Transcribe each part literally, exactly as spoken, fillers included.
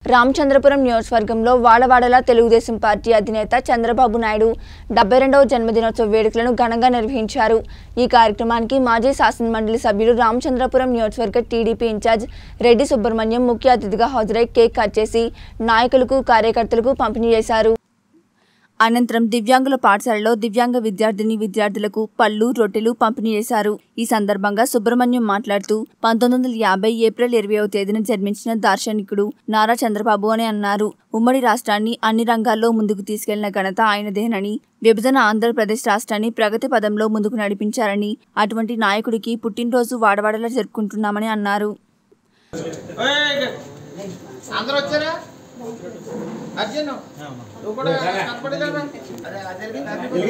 రామచంద్రపురం నియోజకవర్గంలో వాడవాడల తెలుగుదేశం పార్టీ అధినేత చంద్రబాబు నాయుడు డెబ్బై రెండవ జన్మదినోత్సవ వేడుకలను ఘనంగా నిర్వహించారు। ఈ కార్యక్రమానికి మాజీ శాసనమండలి సభ్యులు రామచంద్రపురం నియోజకవర్గ టీడీపీ ఇన్ఛార్జ్ రెడ్డి సుబ్రహ్మణ్యం ముఖ్య అతిథిగా హాజరై కేక్ కట్ చేసి నాయకులకు కార్యకర్తలకు పంపిణీ చేశారు। అనంతరం దివ్యాంగుల పాఠశాలలో దివ్యాంగ విద్యార్థిని విద్యార్థులకు పళ్ళు రొట్టెలు పంపిణీ చేశారు। ఈ సందర్భంగా సుబ్రహ్మణ్యం మాట్లాడుతూ పంతొమ్మిది వందల యాభై ఏప్రిల్ ఇరవైవ తేదీన జన్మించిన దార్శనికుడు నారా చంద్రబాబు అని అన్నారు। ఉమ్మడి రాష్ట్రాన్ని అన్ని రంగాల్లో ముందుకు తీసుకెళ్లిన ఘనత ఆయనదేనని, విభజన ఆంధ్రప్రదేశ్ రాష్ట్రాన్ని ప్రగతి పదంలో ముందుకు నడిపించారని, అటువంటి నాయకుడికి పుట్టినరోజు వాడవాడలా జరుపుకుంటున్నామని అన్నారు। అర్జున్ నువ్వు కూడా కనపడి కదా అదే అదే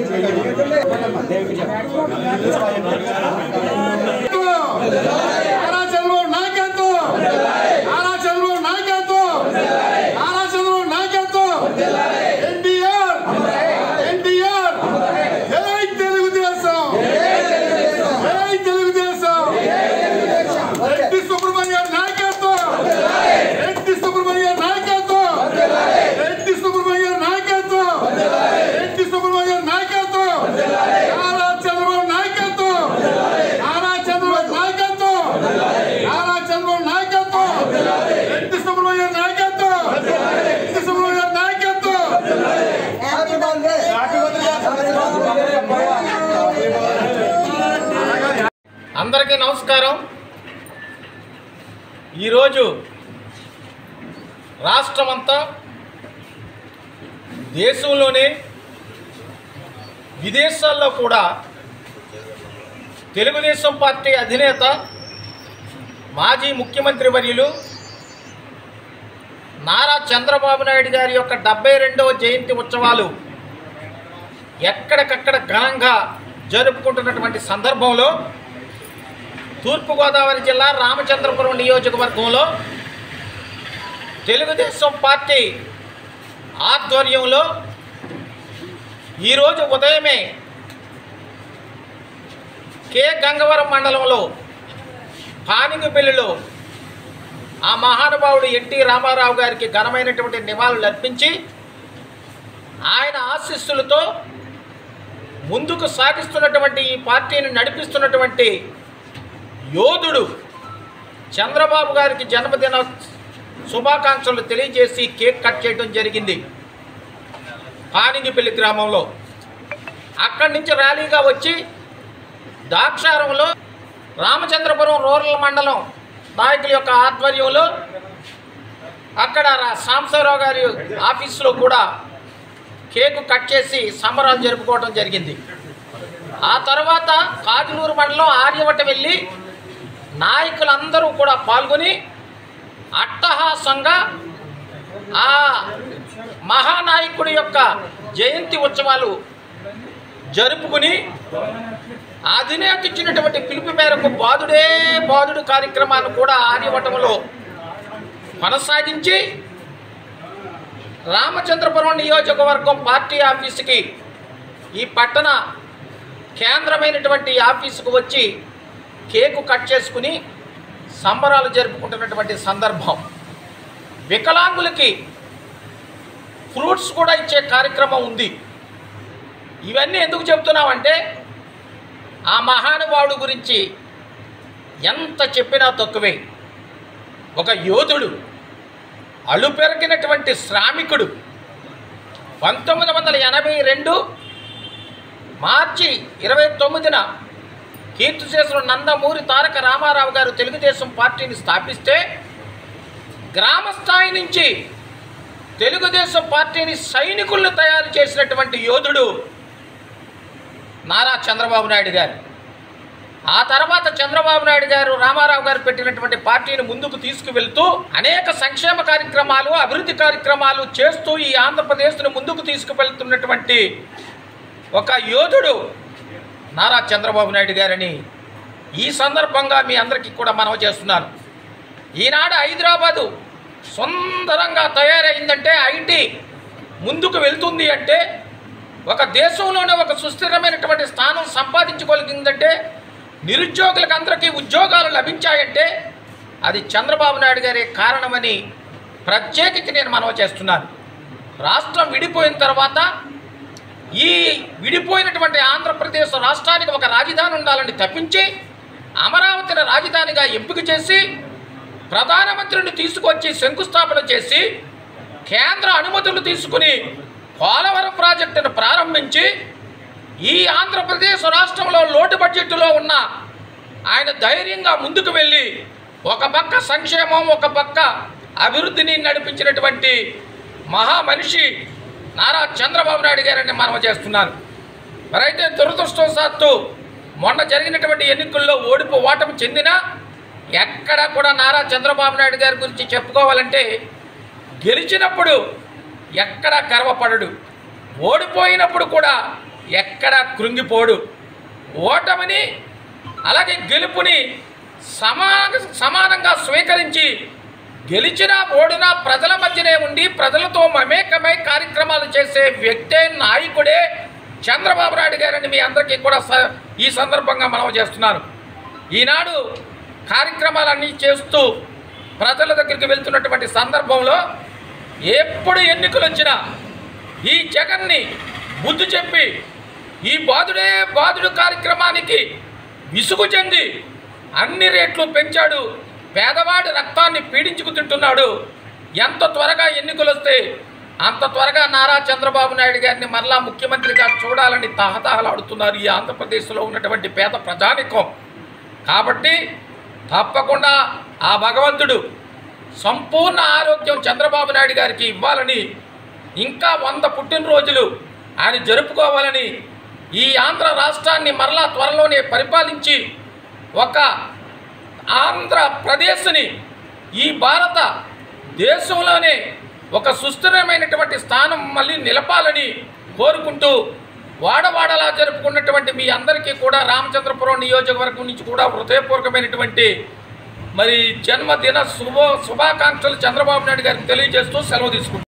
ఆరా చంద్రబాబు నాయకత్వం ఆరా చంద్రబాబు నాయకత్వం ఆరా చంద్రబాబు నాయకత్వం ఎన్టీఆర్ ఎన్టీఆర్ జై తెలుగుదేశం జై తెలుగుదేశం రెడ్డి సుబ్రహ్మణ్యం నాయకత్వం రెడ్డి సుబ్రహ్మణ్యం నాయకత్వం రెడ్డి సుబ్రహ్మణ్యం నాయకత్వం రెడ్డి సుబ్రహ్మణ్యం నాయకత్వం ఆరా చంద్రబాబు నాయకత్వం ఆరా చంద్రబాబు నాయకత్వం ఆరా చంద్రబాబు నాయకత్వం రెడ్డి సుబ్రహ్మణ్యం నాయకత్వం రెడ్డి సుబ్రహ్మణ్యం నాయకత్వం। అందరికీ నమస్కారం। ఈరోజు రాష్ట్రమంతా దేశంలోనే విదేశాల్లో కూడా తెలుగుదేశం పార్టీ అధినేత మాజీ ముఖ్యమంత్రి వర్యులు నారా చంద్రబాబు నాయుడు గారి యొక్క డెబ్బై రెండవ జయంతి ఉత్సవాలు ఎక్కడికక్కడ ఘనంగా జరుపుకుంటున్నటువంటి సందర్భంలో తూర్పుగోదావరి జిల్లా రామచంద్రపురం నియోజకవర్గంలో తెలుగుదేశం పార్టీ ఆధ్వర్యంలో ఈరోజు ఉదయమే కే గంగవరం మండలంలో పానింగుపల్లిలో ఆ మహానుభావుడు ఎన్టీ రామారావు గారికి ఘనమైనటువంటి నివాళులు అర్పించి ఆయన ఆశీస్సులతో ముందుకు సాగిస్తున్నటువంటి ఈ పార్టీని నడిపిస్తున్నటువంటి యోధుడు చంద్రబాబు గారికి జన్మదిన శుభాకాంక్షలు తెలియజేసి కేక్ కట్ చేయడం జరిగింది పానింగిపల్లి గ్రామంలో। అక్కడి నుంచి ర్యాలీగా వచ్చి దాక్షారంలో రామచంద్రపురం రూరల్ మండలం నాయకుల యొక్క ఆధ్వర్యంలో అక్కడ సాంబశివరావు గారి ఆఫీసులో కూడా కేకు కట్ చేసి సంబరాలు జరుపుకోవడం జరిగింది। ఆ తర్వాత కాకినూరు మండలం ఆర్యవట వెళ్ళి నాయకులందరూ కూడా పాల్గొని అట్టహాసంగా ఆ మహానాయకుడి యొక్క జయంతి ఉత్సవాలు జరుపుకుని అధినేత ఇచ్చినటువంటి పిలుపు మేరకు బాదుడే బాదుడు కార్యక్రమాన్ని కూడా ఆర్యవటంలో కొనసాగించి రామచంద్రపురం నియోజకవర్గం పార్టీ ఆఫీసుకి ఈ పట్టణ కేంద్రమైనటువంటి ఆఫీసుకు వచ్చి కేకు కట్ చేసుకుని సంబరాలు జరుపుకుంటున్నటువంటి సందర్భం। వికలాంగులకి ఫ్రూట్స్ కూడా ఇచ్చే కార్యక్రమం ఉంది। ఇవన్నీ ఎందుకు చెప్తున్నామంటే ఆ మహానుభావుడు గురించి ఎంత చెప్పినా తక్కువే। ఒక యోధుడు, అలుపెరగినటువంటి శ్రామికుడు। పంతొమ్మిది వందల ఎనభై రెండు మార్చి ఇరవై తొమ్మిదిన కీర్తిశేషులు నందమూరి తారక రామారావు గారు తెలుగుదేశం పార్టీని స్థాపిస్తే గ్రామ స్థాయి నుంచి తెలుగుదేశం పార్టీని సైనికులను తయారు చేసినటువంటి యోధుడు నారా చంద్రబాబు నాయుడు గారు। ఆ తర్వాత చంద్రబాబు నాయుడు గారు రామారావు గారు పెట్టినటువంటి పార్టీని ముందుకు తీసుకువెళ్తూ అనేక సంక్షేమ కార్యక్రమాలు అభివృద్ధి కార్యక్రమాలు చేస్తూ ఈ ఆంధ్రప్రదేశ్ను ముందుకు తీసుకువెళ్తున్నటువంటి ఒక యోధుడు నారా చంద్రబాబు నాయుడు గారని ఈ సందర్భంగా మీ అందరికీ కూడా మనవి చేస్తున్నాను। ఈనాడు హైదరాబాదు సుందరంగా తయారైందంటే, ఐటీ ముందుకు వెళ్తుంది అంటే, ఒక దేశంలోనే ఒక సుస్థిరమైనటువంటి స్థానం సంపాదించుకోగలిగిందంటే, నిరుద్యోగులకు అందరికీ ఉద్యోగాలు లభించాయంటే అది చంద్రబాబు నాయుడు గారి కారణమని ప్రత్యేకించి నేను మనవి చేస్తున్నాను. రాష్ట్రం విడిపోయిన తర్వాత ఈ విడిపోయినటువంటి ఆంధ్రప్రదేశ్ రాష్ట్రానికి ఒక రాజధాని ఉండాలని తప్పించి అమరావతిని రాజధానిగా ఎంపిక చేసి ప్రధానమంత్రిని తీసుకొచ్చి శంకుస్థాపన చేసి కేంద్ర అనుమతులు తీసుకుని పోలవరం ప్రాజెక్టును ప్రారంభించి ఈ ఆంధ్రప్రదేశ్ రాష్ట్రంలో లోటు బడ్జెట్లో ఉన్న ఆయన ధైర్యంగా ముందుకు వెళ్ళి ఒక పక్క సంక్షేమం ఒక పక్క అభివృద్ధిని నడిపించినటువంటి మహామనిషి నారా చంద్రబాబు నాయుడు గారని మనం చేస్తున్నాను. మరైతే దురదృష్టవశాత్తు మొన్న జరిగినటువంటి ఎన్నికల్లో ఓడిపో ఓటమి చెందినా ఎక్కడ కూడా నారా చంద్రబాబు నాయుడు గారి గురించి చెప్పుకోవాలంటే గెలిచినప్పుడు ఎక్కడ గర్వపడడు, ఓడిపోయినప్పుడు కూడా ఎక్కడ కృంగిపోడు. ఓటమిని అలాగే గెలుపుని సమాన సమానంగా స్వీకరించి గెలిచినా ఓడినా ప్రజల మధ్యనే ఉండి ప్రజలతో మమేకమై కార్యక్రమాలు చేసే వ్యక్తే నాయకుడే చంద్రబాబు నాయుడు గారని మీ అందరికీ కూడా ఈ సందర్భంగా మనవి చేస్తున్నాను. ఈనాడు కార్యక్రమాలన్నీ చేస్తూ ప్రజల దగ్గరికి వెళ్తున్నటువంటి సందర్భంలో ఎప్పుడు ఎన్నికలు వచ్చినా ఈ జగన్ని బుద్ధి చెప్పి ఈ బాధుడే బాధుడు కార్యక్రమానికి విసుగు చెంది అన్ని రేట్లు పెంచాడు, పేదవాడి రక్తాన్ని పీడించుకు తింటున్నాడు. ఎంత త్వరగా ఎన్నికలు వస్తే అంత త్వరగా నారా చంద్రబాబు నాయుడు గారిని మరలా ముఖ్యమంత్రిగా చూడాలని తహతహలాడుతున్నారు ఈ ఆంధ్రప్రదేశ్లో ఉన్నటువంటి పేద ప్రజానికం. కాబట్టి తప్పకుండా ఆ భగవంతుడు సంపూర్ణ ఆరోగ్యం చంద్రబాబు నాయుడు గారికి ఇవ్వాలని, ఇంకా వంద పుట్టినరోజులు ఆయన జరుపుకోవాలని, ఈ ఆంధ్ర రాష్ట్రాన్ని మరలా త్వరలోనే పరిపాలించి ఒక ఆంధ్రప్రదేశ్ని ఈ భారత దేశంలోనే ఒక సుస్థిరమైనటువంటి స్థానం మళ్ళీ నిలపాలని కోరుకుంటూ వాడవాడలా జరుపుకున్నటువంటి మీ అందరికీ కూడా రామచంద్రపురం నియోజకవర్గం నుంచి కూడా హృదయపూర్వకమైనటువంటి మరి జన్మదిన శుభ శుభాకాంక్షలు చంద్రబాబు నాయుడు గారికి తెలియజేస్తూ సెలవు తీసుకుంటారు.